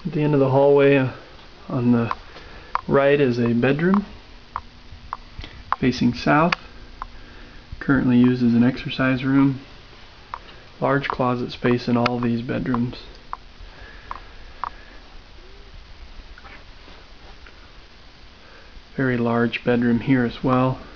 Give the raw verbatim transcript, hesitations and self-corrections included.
At the end of the hallway uh, on the right is a bedroom facing south, currently used as an exercise room. Large closet space in all these bedrooms. Very large bedroom here as well.